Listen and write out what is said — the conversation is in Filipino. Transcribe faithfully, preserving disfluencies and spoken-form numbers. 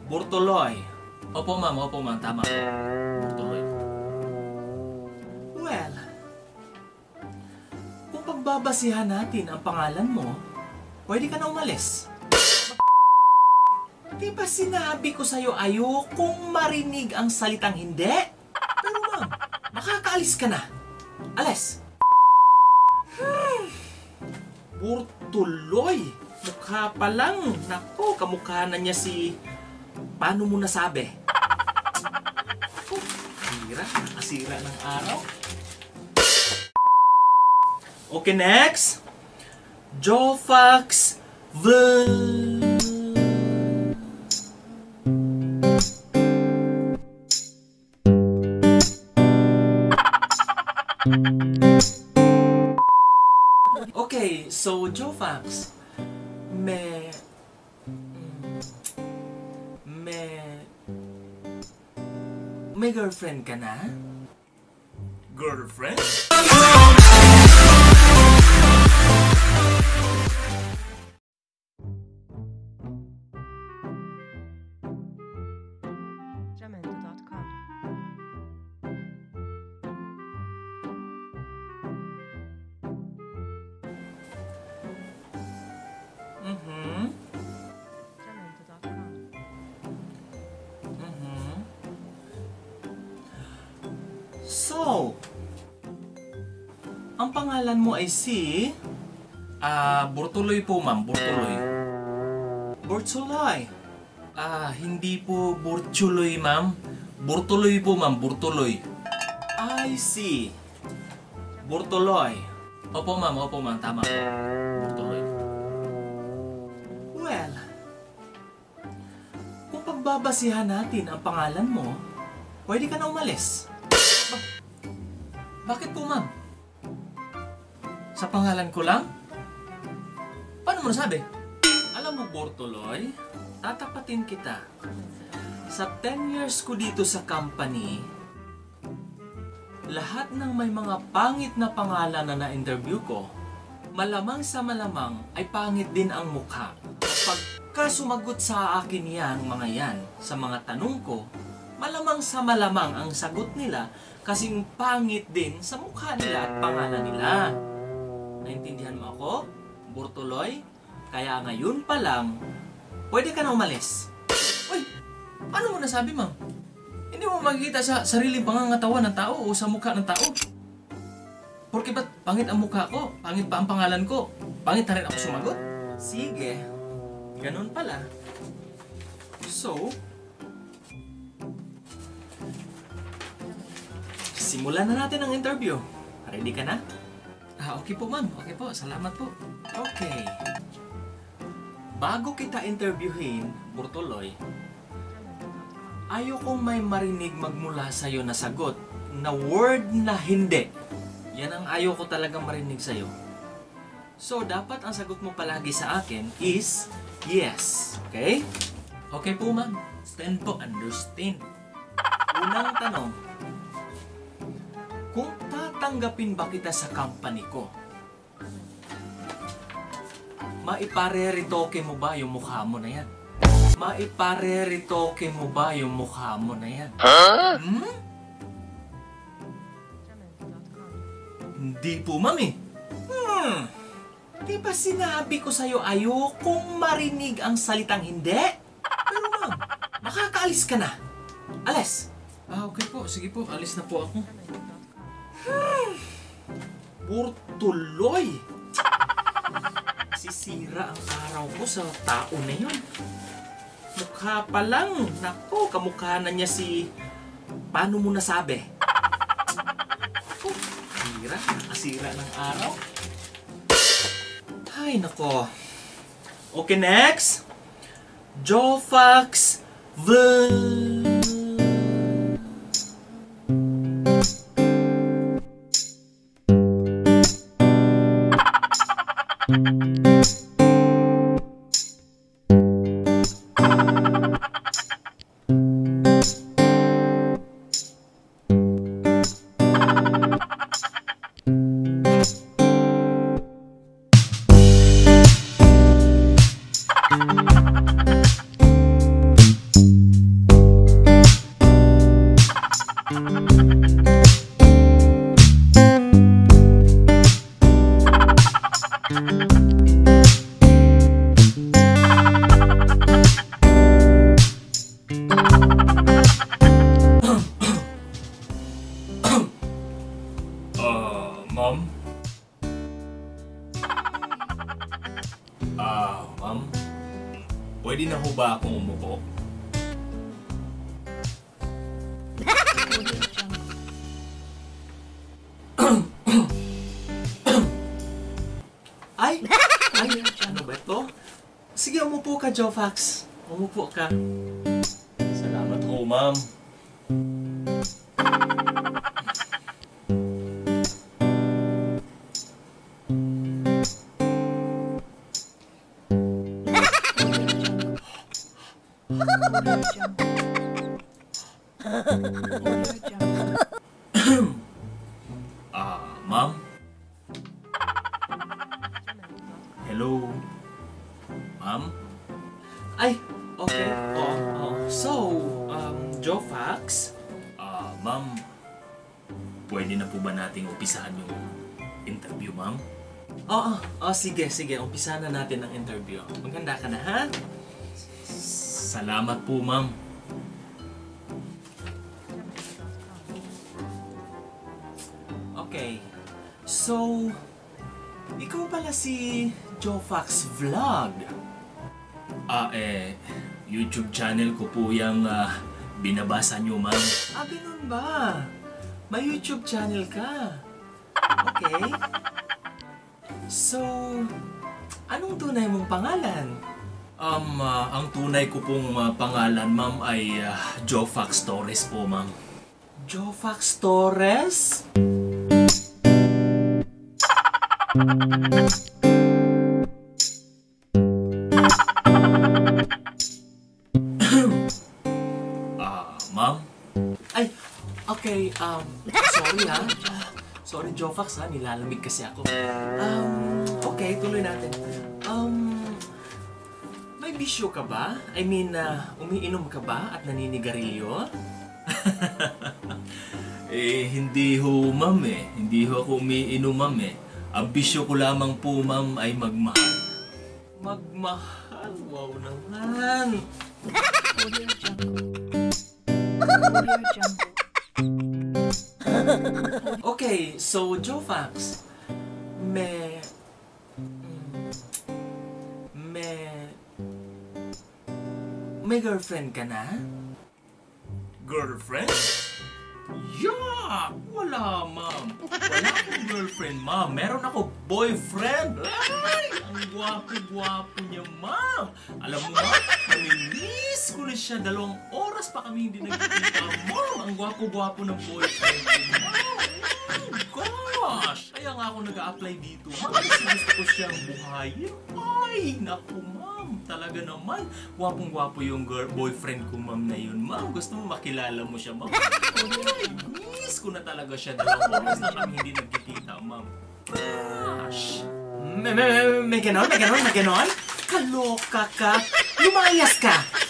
Burtuloy. Opo ma'am, opo ma'am, tama po. Burtuloy. Well, kung pagbabasihan natin ang pangalan mo, pwede ka na umalis. Di ba sinabi ko sa'yo ayokong marinig ang salitang hindi? Pero ma'am, makakaalis ka na. Alis. Hmm. Burtuloy. Mukha pa lang. Nako, kamukha na niya si... Paano mo nasabi? Oh, sira. Nakasira ng araw. Okay, next. Jofax V. Okay, so Jofax, may... May... May girlfriend ka na? Girlfriend? jamendo dot com. Mm-hmm. jamendo dot com. Mm-hmm. So, ang pangalan mo ay si... Ah, Burtuloy po ma'am, Burtuloy. Burtuloy. Ah, hindi po Burtuloy ma'am. Burtuloy po ma'am, Burtuloy. I see. Burtuloy. Opo ma'am, opo ma'am, tama po. Burtuloy. Well, kung pagbabasihan natin ang pangalan mo, pwede ka na umalis. Ba- Bakit po ma'am? Sa pangalan ko lang? Paano mo nasabi? Alam mo, Burtuloy, tatapatin kita. Sa ten years ko dito sa company, lahat ng may mga pangit na pangalan na na-interview ko, malamang sa malamang ay pangit din ang mukha. Pagka sumagot sa akin yan, mga yan, sa mga tanong ko, malamang sa malamang ang sagot nila kasing pangit din sa mukha nila at pangalan nila. Naintindihan mo ako, Burtuloy? Kaya ngayon pa lang, pwede ka na umalis. Uy, paano mo nasabi, ma'am? Hindi mo makikita sa sariling pangangatawan ng tao o sa mukha ng tao. Porque ba't pangit ang mukha ko? Pangit pa ang pangalan ko? Pangit na rin ako sumagot? Sige, ganun pala. So, simulan na natin ang interview. Ready ka na? Ah, okay po ma'am. Okay po. Salamat po. Okay. Bago kita interviewin, Burtuloy, ayokong may marinig magmula sa'yo na sagot na word na hindi. Yan ang ayoko talagang marinig sa'yo. So, dapat ang sagot mo palagi sa akin is yes. Okay? Okay po ma'am. Stand po. Understand. Unang tanong. Kung tatanggapin ba kita sa company ko, maipareritoke mo ba yung mukha mo na yan? Maipareritoke mo ba yung mukha mo na yan? Huh? Hmm? jamendo dot com. Hindi po, mami. Hmm. Di ba sinabi ko sa'yo ayokong marinig ang salitang hindi? Pero ma'am, makakaalis ka na. Alis. Ah, okay po. Sige po. Alis na po ako. jamendo dot com. Hmm. Burtuloy. Sisira ang araw ko sa tao na yun. Mukha pa lang. Nako, kamukha na niya si... Paano mo nasabi? Oh, sira. Nakasira ng araw. Ay, nako. Okay, next. Jofax V. akong umupo. Ay! Ay! Ano ba ito? Sige, umupo ka, Jofax. Umupo ka. Salamat ho, ma'am. Ah, ma'am? Hello? Ma'am? Ay, okay. Oh, oh. So, um, Jofax? Ah, ma'am, pwede na po ba nating umpisahan yung interview, ma'am? Oo, oh, sige, sige. Umpisahan na natin ang interview. Maganda ka na, ha? Salamat po, ma'am. Okay. So, ikaw pala si Jofax Vlog. Ah, eh, YouTube channel ko po yung ah, binabasa nyo, ma'am. Ah, ganun ba? May YouTube channel ka. Okay. So, anong tunay mong pangalan? Um, ah, ang tunay ko pong ah, pangalan, ma'am, ay ah, Jofax Torres po, ma'am. Jofax Torres? Ah, ma'am? Ay, okay, um, sorry ha. Sorry, Jofax ha, nilalamig kasi ako. Um, okay, tuloy natin. Um, may bisyo ka ba? I mean, uh, umiinom ka ba at naninigarilyo? Eh, hindi ho, ma'am eh. Hindi ho ako umiinom, ma'am eh. Ang bisyo ko lamang po, ma'am, ay magmahal. Magmahal? Wow naman. Audio Jungle. Audio Jungle. Okay, so Jofax, may... mm, may... May girlfriend ka na? Girlfriend? Yeah! Wala, ma'am. Wala akong girlfriend, ma'am. Meron ako boyfriend. Ay! Ang gwapo-gwapo niya, ma'am. Alam mo, ma'am, namimiss ko na siya. Dalawang oras pa kami hindi nagkikita, ma'am. Ang gwapo-gwapo ng boyfriend ko, ma'am. Oh my gosh! Kaya nga ako nag-a-apply dito, ma'am. Kasi gusto ko siyang buhayin. Ay! Naku, ma'am. Talaga naman. Gwapong-gwapo yung girl, boyfriend ko, ma'am, na yun, ma'am. Gusto mo makilala mo siya, ma'am? Miss ko na talaga siya. Dalawang oras na kami hindi nagkikita, ma'am. Gosh. May, may, may, may ganon? May ganon? May ganon? Kaloka ka? Lumayas ka!